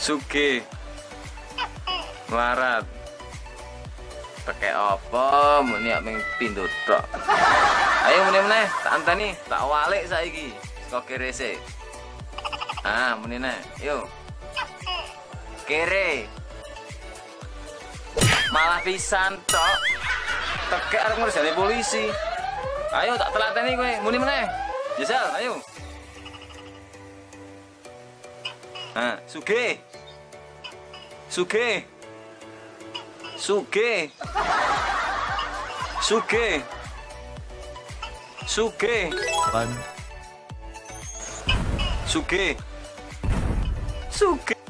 Suge melarat pakai apa muni ming pindho tok. Ayo meneh tak anteni tak walik saiki saka kere sik. Ah muni neh yo kere malah pisan tok tekek arep ngursane polisi. Ayo tak telateni kowe muni meneh Jajal ayo. Ah Suge Suge Suge Suge Suge One. Suge Suge